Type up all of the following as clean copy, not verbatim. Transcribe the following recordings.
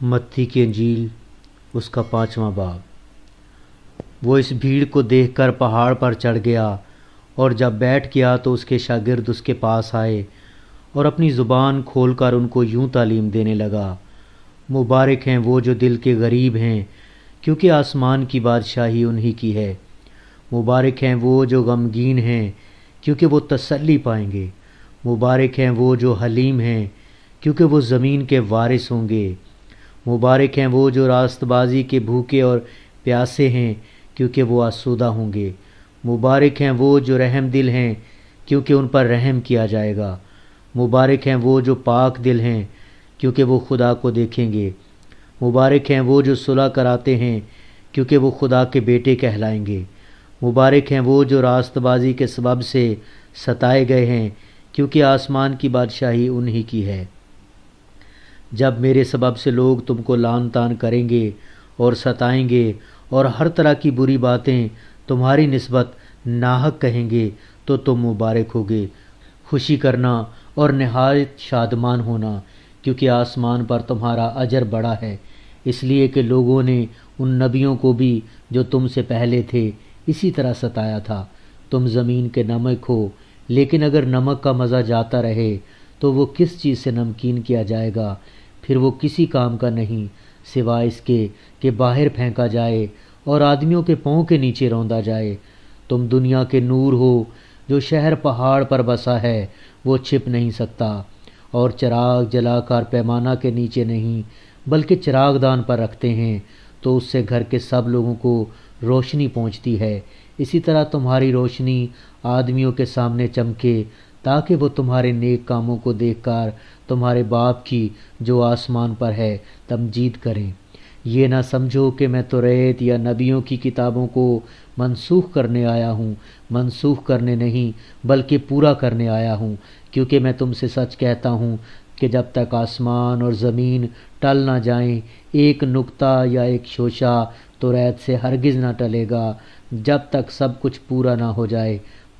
متی کی انجیل اس کا 5واں باب۔ وہ اس بھیڑ کو دیکھ کر پہاڑ پر چڑھ گیا، اور جب بیٹھ گیا تو اس کے شاگرد اس کے پاس آئے اور اپنی زبان کھول کر ان کو یوں تعلیم دینے لگا: مبارک ہیں وہ جو دل کے غریب ہیں، کیونکہ آسمان کی بادشاہی انہی کی ہے۔ مبارک ہیں وہ جو غمگین ہیں، کیونکہ وہ تسلی پائیں گے۔ مبارک ہیں وہ جو حلیم ہیں، کیونکہ وہ زمین کے وارث ہوں گے۔ مبارک ہیں وہ جو راست بازی کے بھوکے اور پیاسے ہیں، کیونکہ وہ آسودہ ہوں گے۔ مبارک ہیں وہ جو رحم دل ہیں، کیونکہ ان پر رحم کیا جائے گا۔ مبارک ہیں وہ جو پاک دل ہیں، کیونکہ وہ خدا کو دیکھیں گے۔ مبارک ہیں وہ جو صلح کراتے ہیں، کیونکہ وہ خدا کے بیٹے کہلائیں گے۔ مبارک ہیں وہ جو راست بازی کے سبب سے ستائے گئے ہیں، کیونکہ آسمان کی بادشاہی انہی کی ہے۔ جب میرے سبب سے لوگ تم کو لعن طعن کریں گے اور ستائیں گے اور ہر طرح کی بری باتیں تمہاری نسبت ناحق کہیں گے تو تم مبارک ہوگے۔ خوشی کرنا اور نہایت شادمان ہونا، کیونکہ آسمان پر تمہارا اجر بڑا ہے، اس لیے کہ لوگوں نے ان نبیوں کو بھی جو تم سے پہلے تھے اسی طرح ستایا تھا۔ تم زمین کے نمک ہو، لیکن اگر نمک کا مزہ جاتا رہے تو وہ کس چیز سے نمکین کیا جائے گا؟ پھر وہ کسی کام کا نہیں سوائے اس کے کہ باہر پھینکا جائے اور آدمیوں کے پاؤں کے نیچے روندا جائے۔ تم دنیا کے نور ہو۔ جو شہر پہاڑ پر بسا ہے وہ چھپ نہیں سکتا، اور چراغ جلا کر پیمانہ کے نیچے نہیں بلکہ چراغ دان پر رکھتے ہیں، تو اس سے گھر کے سب لوگوں کو روشنی پہنچتی ہے۔ اسی طرح تمہاری روشنی آدمیوں کے سامنے چمکے، تاکہ وہ تمہارے نیک کاموں کو دیکھ کر تمہارے باپ کی جو آسمان پر ہے تمجید کریں۔ یہ نہ سمجھو کہ میں توریت یا نبیوں کی کتابوں کو منسوخ کرنے آیا ہوں، منسوخ کرنے نہیں بلکہ پورا کرنے آیا ہوں، کیونکہ میں تم سے سچ کہتا ہوں کہ جب تک آسمان اور زمین ٹل نہ جائیں، ایک نقطہ یا ایک شوشہ توریت سے ہرگز نہ ٹلے گا، جب تک سب کچھ پورا نہ ہو جائے۔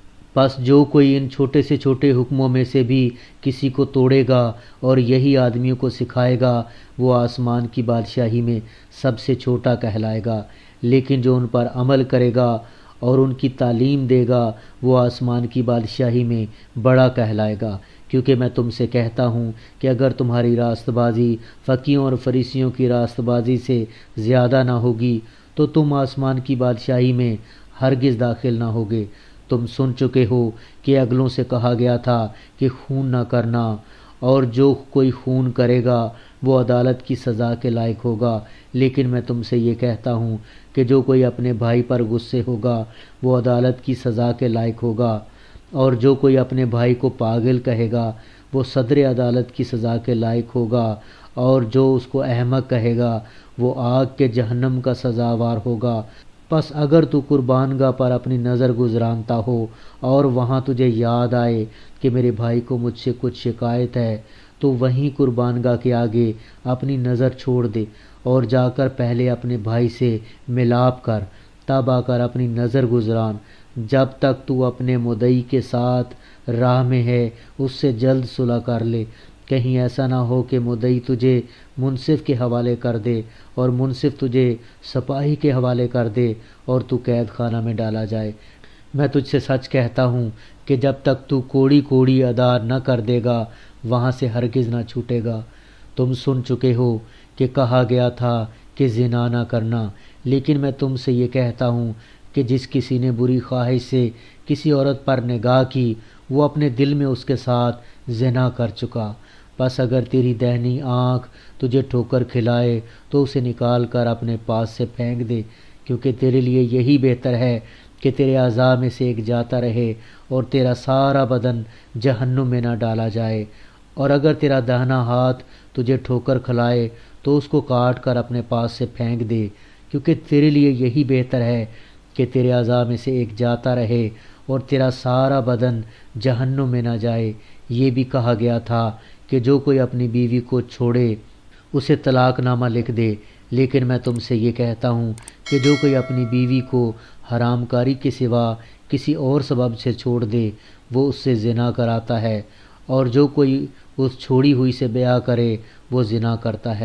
پس جو کوئی ان چھوٹے سے چھوٹے حکموں میں سے بھی کسی کو توڑے گا اور یہی آدمیوں کو سکھائے گا، وہ آسمان کی بادشاہی میں سب سے چھوٹا کہلائے گا، لیکن جو ان پر عمل کرے گا اور ان کی تعلیم دے گا وہ آسمان کی بادشاہی میں بڑا کہلائے گا۔ کیونکہ میں تم سے کہتا ہوں کہ اگر تمہاری راست بازی فقیہوں اور فریسیوں کی راست بازی سے زیادہ نہ ہوگی تو تم آسمان کی بادشاہی میں ہرگز داخل نہ ہوگے۔ تم سن چکے ہو کہ اگلوں سے کہا گیا تھا کہ خون نہ کرنا، اور جو کوئی خون کرے گا وہ عدالت کی سزا کے لائق ہوگا۔ لیکن میں تم سے یہ کہتا ہوں کہ جو کوئی اپنے بھائی پر غصے ہوگا وہ عدالت کی سزا کے لائق ہوگا، اور جو کوئی اپنے بھائی کو پاگل کہے گا وہ صدر عدالت کی سزا کے لائق ہوگا، اور جو اس کو احمق کہے گا وہ آگ کے جہنم کا سزاوار ہوگا۔ پس اگر تو قربان گاہ پر اپنی نظر گزرانتا ہو اور وہاں تجھے یاد آئے کہ میرے بھائی کو مجھ سے کچھ شکایت ہے، تو وہیں قربان گاہ کے آگے اپنی نظر چھوڑ دے اور جا کر پہلے اپنے بھائی سے ملاپ کر، تب آ کر اپنی نظر گزران۔ جب تک تو اپنے مدعی کے ساتھ راہ میں ہے اس سے جلد صلح کر لے، کہیں ایسا نہ ہو کہ مدعی تجھے منصف کے حوالے کر دے اور منصف تجھے سپاہی کے حوالے کر دے اور تو قید خانہ میں ڈالا جائے۔ میں تجھ سے سچ کہتا ہوں کہ جب تک تو کوڑی کوڑی ادا نہ کر دے گا وہاں سے ہرگز نہ چھوٹے گا۔ تم سن چکے ہو کہ کہا گیا تھا کہ زنا نہ کرنا، لیکن میں تم سے یہ کہتا ہوں کہ جس کسی نے بری خواہش سے کسی عورت پر نگاہ کی وہ اپنے دل میں اس کے ساتھ زنا کر چکا۔ بس اگر تیری دہنی آنکھ تجھے ٹھوکر کھلائے تو اسے نکال کر اپنے پاس سے پھینک دے، کیونکہ تیرے لیے یہی بہتر ہے کہ تیرے اعضاء میں سے ایک جاتا رہے اور تیرا سارا بدن جہنم میں نہ ڈالا جائے۔ اور اگر تیرا داہنا ہاتھ تجھے ٹھوکر کھلائے تو اس کو کاٹ کر اپنے پاس سے پھینک دے، کیونکہ تیرے لیے یہی بہتر ہے کہ تیرے اعضاء میں سے ایک جاتا رہے اور تیرا سارا بدن جہنم میں نہ جائے۔ یہ بھی کہا گیا تھا کہ جو کوئی اپنی بیوی کو چھوڑے اسے طلاق نامہ لکھ دے، لیکن میں تم سے یہ کہتا ہوں کہ جو کوئی اپنی بیوی کو حرام کاری کے سوا کسی اور سبب سے چھوڑ دے وہ اس سے زنا کراتا ہے، اور جو کوئی اس چھوڑی ہوئی سے بیاہ کرے وہ زنا کرتا ہے۔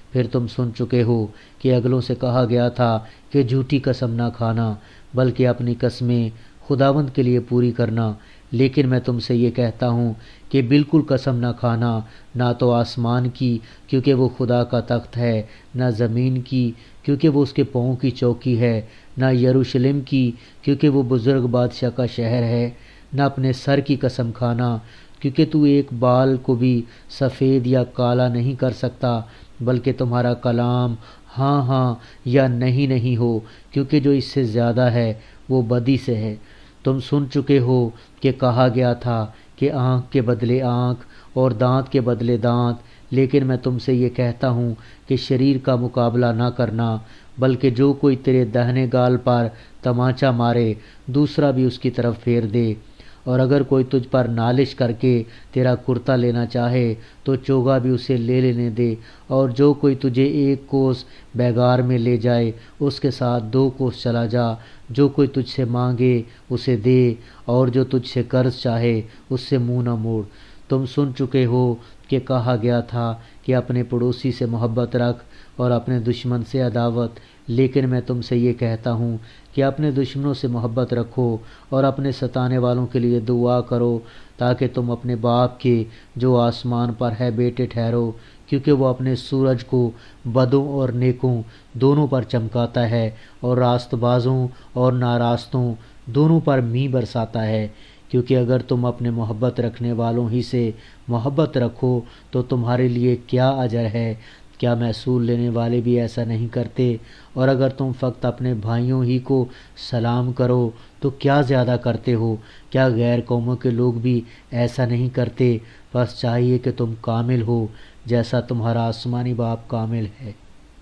پھر تم سن چکے ہو کہ اگلوں سے کہا گیا تھا کہ جھوٹی قسم نہ کھانا بلکہ اپنی قسمیں خداوند کے لیے پوری کرنا، لیکن میں تم سے یہ کہتا ہوں کہ بالکل قسم نہ کھانا، نہ تو آسمان کی کیونکہ وہ خدا کا تخت ہے، نہ زمین کی کیونکہ وہ اس کے پاؤں کی چوکی ہے، نہ یروشلم کی کیونکہ وہ بزرگ بادشاہ کا شہر ہے، نہ اپنے سر کی قسم کھانا کیونکہ تو ایک بال کو بھی سفید یا کالا نہیں کر سکتا، بلکہ تمہارا کلام ہاں ہاں یا نہیں نہیں ہو، کیونکہ جو اس سے زیادہ ہے وہ بدی سے ہے۔ تم سن چکے ہو کہ کہا گیا تھا کہ آنکھ کے بدلے آنکھ اور دانت کے بدلے دانت، لیکن میں تم سے یہ کہتا ہوں کہ شریر کا مقابلہ نہ کرنا، بلکہ جو کوئی تیرے دہنے گال پر تمانچہ مارے دوسرا بھی اس کی طرف پھیر دے، اور اگر کوئی تجھ پر نالش کر کے تیرا کرتا لینا چاہے تو چوگا بھی اسے لے لینے دے، اور جو کوئی تجھے ایک کوس بیگار میں لے جائے اس کے ساتھ 2 کوس چلا جا۔ جو کوئی تجھ سے مانگے اسے دے، اور جو تجھ سے قرض چاہے اس سے منہ نہ موڑ۔ تم سن چکے ہو کہ کہا گیا تھا کہ اپنے پڑوسی سے محبت رکھ اور اپنے دشمن سے عداوت، لیکن میں تم سے یہ کہتا ہوں کہ اپنے دشمنوں سے محبت رکھو اور اپنے ستانے والوں کے لیے دعا کرو، تاکہ تم اپنے باپ کے جو آسمان پر ہے بیٹے ٹھہرو، کیونکہ وہ اپنے سورج کو بدوں اور نیکوں دونوں پر چمکاتا ہے اور راست بازوں اور ناراستوں دونوں پر می برساتا ہے۔ کیونکہ اگر تم اپنے محبت رکھنے والوں ہی سے محبت رکھو تو تمہارے لیے کیا اجر ہے؟ کیا محصول لینے والے بھی ایسا نہیں کرتے؟ اور اگر تم فقط اپنے بھائیوں ہی کو سلام کرو تو کیا زیادہ کرتے ہو؟ کیا غیر قوموں کے لوگ بھی ایسا نہیں کرتے؟ بس چاہیے کہ تم کامل ہو جیسا تمہارا آسمانی باپ کامل ہے۔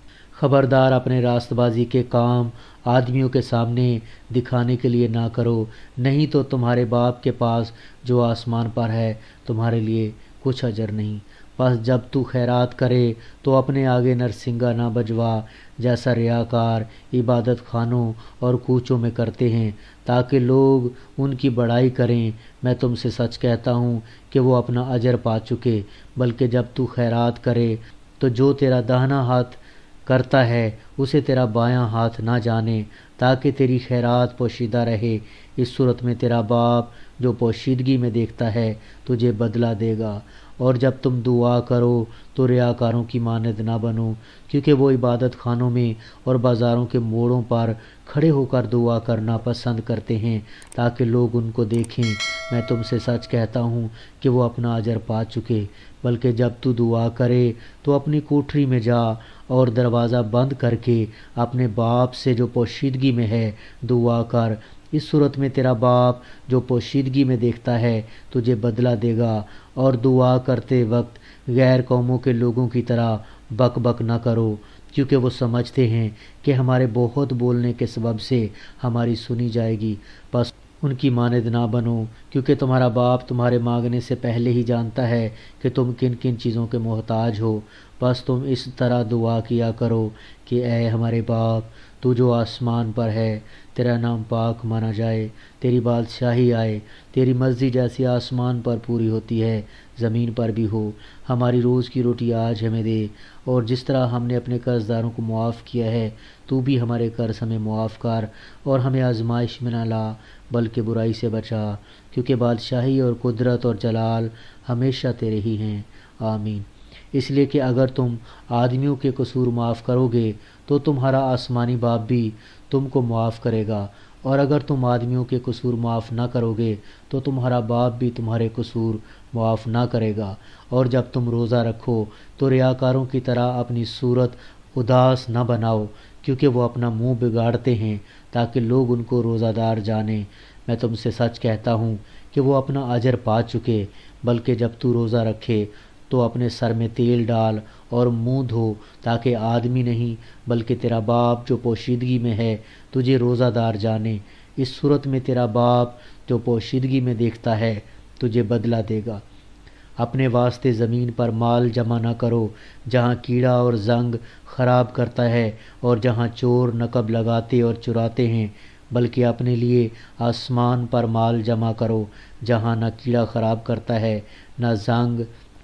خبردار، اپنے راست بازی کے کام آدمیوں کے سامنے دکھانے کے لیے نہ کرو، نہیں تو تمہارے باپ کے پاس جو آسمان پر ہے تمہارے لیے کچھ اجر نہیں۔ بس جب تو خیرات کرے تو اپنے آگے نرسنگا نہ بجوا جیسا ریاکار عبادت خانوں اور کوچوں میں کرتے ہیں، تاکہ لوگ ان کی بڑائی کریں۔ میں تم سے سچ کہتا ہوں کہ وہ اپنا اجر پا چکے۔ بلکہ جب تو خیرات کرے تو جو تیرا داہنا ہاتھ کرتا ہے اسے تیرا بایاں ہاتھ نہ جانے، تاکہ تیری خیرات پوشیدہ رہے۔ اس صورت میں تیرا باپ جو پوشیدگی میں دیکھتا ہے تجھے بدلہ دے گا۔ اور جب تم دعا کرو تو ریاکاروں کی مانند نہ بنو، کیونکہ وہ عبادت خانوں میں اور بازاروں کے موڑوں پر کھڑے ہو کر دعا کرنا پسند کرتے ہیں تاکہ لوگ ان کو دیکھیں۔ میں تم سے سچ کہتا ہوں کہ وہ اپنا اجر پا چکے۔ بلکہ جب تو دعا کرے تو اپنی کوٹھری میں جا اور دروازہ بند کر کے اپنے باپ سے جو پوشیدگی میں ہے دعا کر۔ اس صورت میں تیرا باپ جو پوشیدگی میں دیکھتا ہے تجھے بدلہ دے گا۔ اور دعا کرتے وقت غیر قوموں کے لوگوں کی طرح بک بک نہ کرو، کیونکہ وہ سمجھتے ہیں کہ ہمارے بہت بولنے کے سبب سے ہماری سنی جائے گی۔ بس ان کی مانند نہ بنو، کیونکہ تمہارا باپ تمہارے مانگنے سے پہلے ہی جانتا ہے کہ تم کن کن چیزوں کے محتاج ہو۔ بس تم اس طرح دعا کیا کرو کہ اے ہمارے باپ، تو جو آسمان پر ہے، تیرا نام پاک مانا جائے، تیری بادشاہی آئے، تیری مرضی جیسی آسمان پر پوری ہوتی ہے زمین پر بھی ہو۔ ہماری روز کی روٹی آج ہمیں دے، اور جس طرح ہم نے اپنے قرض داروں کو معاف کیا ہے تو بھی ہمارے قرض ہمیں معاف کر، اور ہمیں آزمائش میں نہ لا بلکہ برائی سے بچا، کیونکہ بادشاہی اور قدرت اور جلال ہمیشہ تیرے ہی ہیں، آمین۔ اس لیے کہ اگر تم آدمیوں کے قصور معاف کرو گے تو تمہارا آسمانی باپ بھی تم کو معاف کرے گا، اور اگر تم آدمیوں کے قصور معاف نہ کرو گے تو تمہارا باپ بھی تمہارے قصور معاف نہ کرے گا۔ اور جب تم روزہ رکھو تو ریاکاروں کی طرح اپنی صورت اداس نہ بناؤ، کیونکہ وہ اپنا منہ بگاڑتے ہیں تاکہ لوگ ان کو روزہ دار جانیں۔ میں تم سے سچ کہتا ہوں کہ وہ اپنا اجر پا چکے۔ بلکہ جب تو روزہ رکھے تو اپنے سر میں تیل ڈال اور منہ دھو، تاکہ آدمی نہیں بلکہ تیرا باپ جو پوشیدگی میں ہے تجھے روزہ دار جانے۔ اس صورت میں تیرا باپ جو پوشیدگی میں دیکھتا ہے تجھے بدلہ دے گا۔ اپنے واسطے زمین پر مال جمع نہ کرو، جہاں کیڑا اور زنگ خراب کرتا ہے اور جہاں چور نقب لگاتے اور چراتے ہیں، بلکہ اپنے لیے آسمان پر مال جمع کرو، جہاں نہ کیڑا خراب کرتا ہے نہ زنگ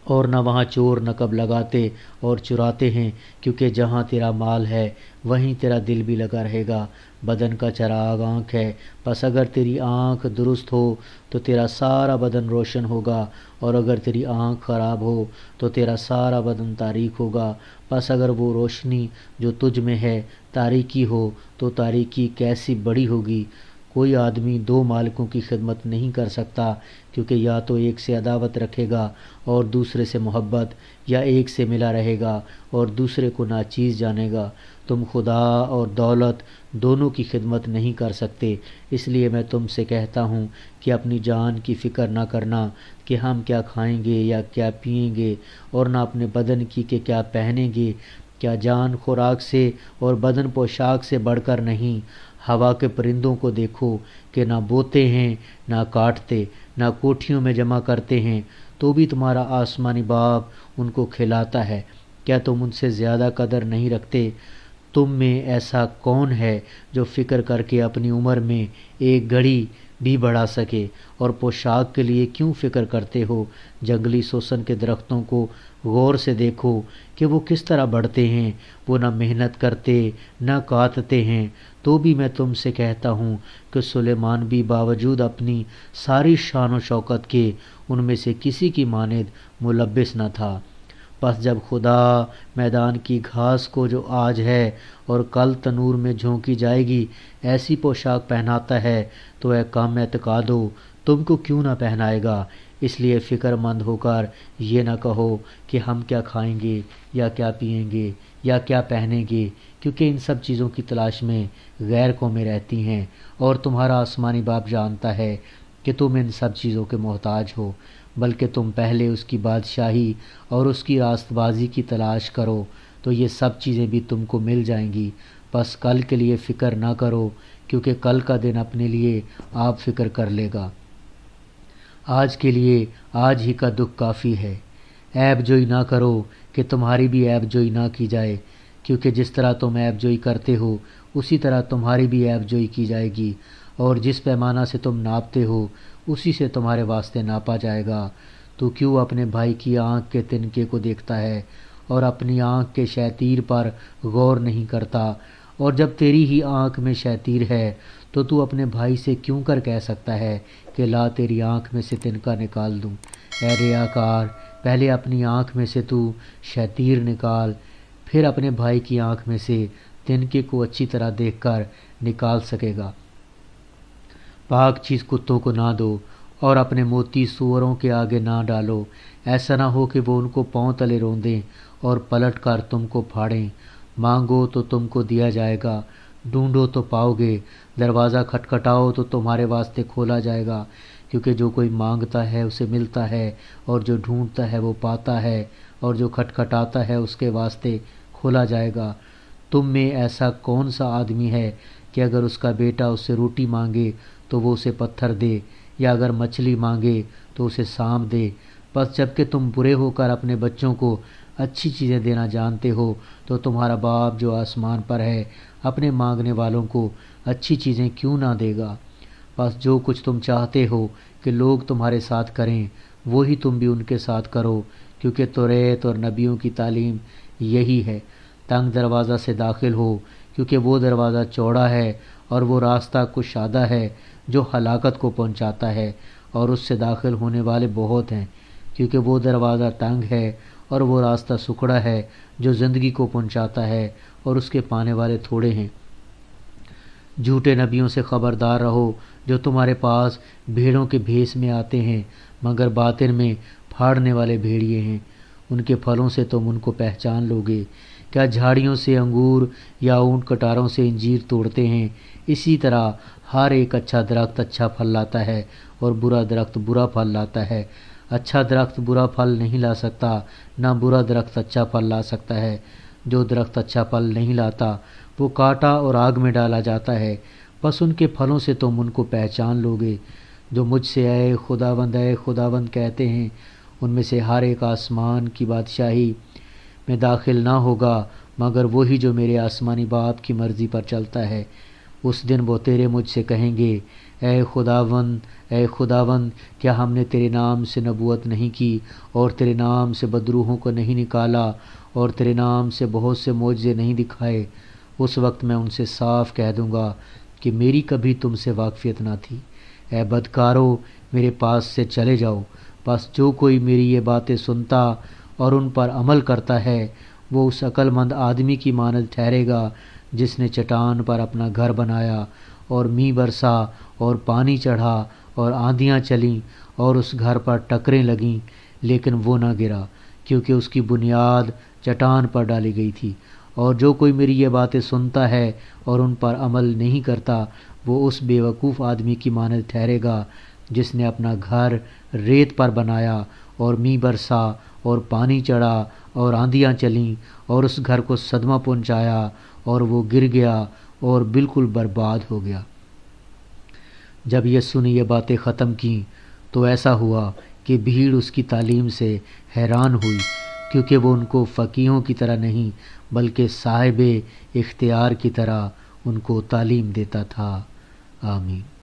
اور نہ وہاں چور نقب لگاتے اور چراتے ہیں، کیونکہ جہاں تیرا مال ہے وہیں تیرا دل بھی لگا رہے گا۔ بدن کا چراغ آنکھ ہے، پس اگر تیری آنکھ درست ہو تو تیرا سارا بدن روشن ہوگا، اور اگر تیری آنکھ خراب ہو تو تیرا سارا بدن تاریک ہوگا۔ پس اگر وہ روشنی جو تجھ میں ہے تاریکی ہو تو تاریکی کیسی بڑی ہوگی۔ کوئی آدمی دو مالکوں کی خدمت نہیں کر سکتا، کیونکہ یا تو ایک سے عداوت رکھے گا اور دوسرے سے محبت، یا ایک سے ملا رہے گا اور دوسرے کو ناچیز جانے گا۔ تم خدا اور دولت دونوں کی خدمت نہیں کر سکتے۔ اس لیے میں تم سے کہتا ہوں کہ اپنی جان کی فکر نہ کرنا کہ ہم کیا کھائیں گے یا کیا پئیں گے، اور نہ اپنے بدن کی کہ کیا پہنیں گے۔ کیا جان خوراک سے اور بدن پوشاک سے بڑھ کر نہیں؟ ہوا کے پرندوں کو دیکھو کہ نہ بوتے ہیں، نہ کاٹتے، نہ کوٹھیوں میں جمع کرتے ہیں، تو بھی تمہارا آسمانی باپ ان کو کھلاتا ہے۔ کیا تم ان سے زیادہ قدر نہیں رکھتے؟ تم میں ایسا کون ہے جو فکر کر کے اپنی عمر میں ایک گھڑی بھی بڑھا سکے؟ اور پوشاک کے لیے کیوں فکر کرتے ہو؟ جنگلی سوسن کے درختوں کو غور سے دیکھو کہ وہ کس طرح بڑھتے ہیں، وہ نہ محنت کرتے نہ کاٹتے ہیں۔ تو بھی میں تم سے کہتا ہوں کہ سلیمان بھی باوجود اپنی ساری شان و شوکت کے ان میں سے کسی کی مانند ملبس نہ تھا۔ پس جب خدا میدان کی گھاس کو جو آج ہے اور کل تنور میں جھونکی جائے گی ایسی پوشاک پہناتا ہے، تو اے کم اعتقادو، تم کو کیوں نہ پہنائے گا؟ اس لیے فکر مند ہو کر یہ نہ کہو کہ ہم کیا کھائیں گے یا کیا پئیں گے یا کیا پہنیں گے، کیونکہ ان سب چیزوں کی تلاش میں غیر قومیں رہتی ہیں، اور تمہارا آسمانی باپ جانتا ہے کہ تم ان سب چیزوں کے محتاج ہو۔ بلکہ تم پہلے اس کی بادشاہی اور اس کی راست بازی کی تلاش کرو، تو یہ سب چیزیں بھی تم کو مل جائیں گی۔ بس کل کے لیے فکر نہ کرو، کیونکہ کل کا دن اپنے لیے آپ فکر کر لے گا۔ آج کے لیے آج ہی کا دکھ کافی ہے۔ عیب جوئی نہ کرو کہ تمہاری بھی عیب جوئی نہ کی جائے، کیونکہ جس طرح تم عیب جوئی کرتے ہو اسی طرح تمہاری بھی عیب جوئی کی جائے گی، اور جس پیمانہ سے تم ناپتے ہو اسی سے تمہارے واسطے ناپا جائے گا۔ تو کیوں اپنے بھائی کی آنکھ کے تنکے کو دیکھتا ہے اور اپنی آنکھ کے شیطیر پر غور نہیں کرتا؟ اور جب تیری ہی آنکھ میں شیطیر ہے تو اپنے بھائی سے کیوں کر کہہ سکتا ہے کہ لا تیری آنکھ میں سے تنکا نکال دوں؟ اے ریاکار، پہلے اپنی آنکھ میں سے تو شیطیر نکال، پھر اپنے بھائی کی آنکھ میں سے تنکے کو اچھی طرح دیکھ کر نکال سکے گا۔ پاک چیز کتوں کو نہ دو، اور اپنے موتی سوروں کے آگے نہ ڈالو، ایسا نہ ہو کہ وہ ان کو پاؤں تلے روندیں اور پلٹ کر تم کو پھاڑیں۔ مانگو تو تم کو دیا جائے گا، ڈھونڈو تو پاؤ گے، دروازہ کھٹکھٹاؤ تو تمہارے واسطے کھولا جائے گا، کیونکہ جو کوئی مانگتا ہے اسے ملتا ہے، اور جو ڈھونڈتا ہے وہ پاتا ہے، اور جو کھٹکھٹاتا ہے اس کے واسطے کھولا جائے گا۔ تم میں ایسا کون سا آدمی ہے کہ اگر اس کا بیٹا اس سے روٹی مانگے تو وہ اسے پتھر دے، یا اگر مچھلی مانگے تو اسے سانپ دے؟ بس جب کہ تم برے ہو کر اپنے بچوں کو اچھی چیزیں دینا جانتے ہو، تو تمہارا باپ جو آسمان پر ہے اپنے مانگنے والوں کو اچھی چیزیں کیوں نہ دے گا؟ بس جو کچھ تم چاہتے ہو کہ لوگ تمہارے ساتھ کریں وہی تم بھی ان کے ساتھ کرو، کیونکہ توریت اور نبیوں کی تعلیم یہی ہے۔ تنگ دروازہ سے داخل ہو، کیونکہ وہ دروازہ چوڑا ہے اور وہ راستہ کشادہ ہے جو ہلاکت کو پہنچاتا ہے، اور اس سے داخل ہونے والے بہت ہیں، کیونکہ وہ دروازہ تنگ ہے اور وہ راستہ سکڑا ہے جو زندگی کو پہنچاتا ہے، اور اس کے پانے والے تھوڑے ہیں۔ جھوٹے نبیوں سے خبردار رہو جو تمہارے پاس بھیڑوں کے بھیس میں آتے ہیں مگر باطن میں پھاڑنے والے بھیڑیے ہیں۔ ان کے پھلوں سے تم ان کو پہچان لوگے۔ کیا جھاڑیوں سے انگور یا اونٹ کٹاروں سے انجیر توڑتے ہیں؟ اسی طرح ہر ایک اچھا درخت اچھا پھل لاتا ہے اور برا درخت برا پھل لاتا ہے۔ اچھا درخت برا پھل نہیں لا سکتا، نہ برا درخت اچھا پھل لا سکتا ہے۔ جو درخت اچھا پھل نہیں لاتا وہ کاٹا اور آگ میں ڈالا جاتا ہے۔ بس ان کے پھلوں سے تم ان کو پہچان لوگے۔ جو مجھ سے اے خداوند کہتے ہیں، ان میں سے ہر ایک آسمان کی بادشاہی میں داخل نہ ہوگا مگر وہی جو میرے آسمانی باپ کی مرضی پر چلتا ہے۔ اس دن وہ تیرے مجھ سے کہیں گے، اے خداوند، کیا ہم نے تیرے نام سے نبوت نہیں کی اور تیرے نام سے بدروحوں کو نہیں نکالا اور تیرے نام سے بہت سے معجزے نہیں دکھائے؟ اس وقت میں ان سے صاف کہہ دوں گا کہ میری کبھی تم سے واقفیت نہ تھی۔ اے بدکارو، میرے پاس سے چلے جاؤ۔ بس جو کوئی میری یہ باتیں سنتا اور ان پر عمل کرتا ہے، وہ اس عقل مند آدمی کی مانند ٹھہرے گا جس نے چٹان پر اپنا گھر بنایا، اور مینہ برسا اور پانی چڑھا اور آندھیاں چلیں اور اس گھر پر ٹکریں لگیں، لیکن وہ نہ گرا، کیونکہ اس کی بنیاد چٹان پر ڈالی گئی تھی۔ اور جو کوئی میری یہ باتیں سنتا ہے اور ان پر عمل نہیں کرتا، وہ اس بے وقوف آدمی کی مانند ٹھہرے گا جس نے اپنا گھر ریت پر بنایا، اور مینہ برسا اور پانی چڑھا اور آندھیاں چلیں اور اس گھر کو صدمہ پہنچایا، اور وہ گر گیا اور بالکل برباد ہو گیا۔ جب یسوع نے یہ باتیں ختم کیں تو ایسا ہوا کہ بھیڑ اس کی تعلیم سے حیران ہوئی، کیونکہ وہ ان کو فقیہوں کی طرح نہیں بلکہ صاحب اختیار کی طرح ان کو تعلیم دیتا تھا۔ آمین۔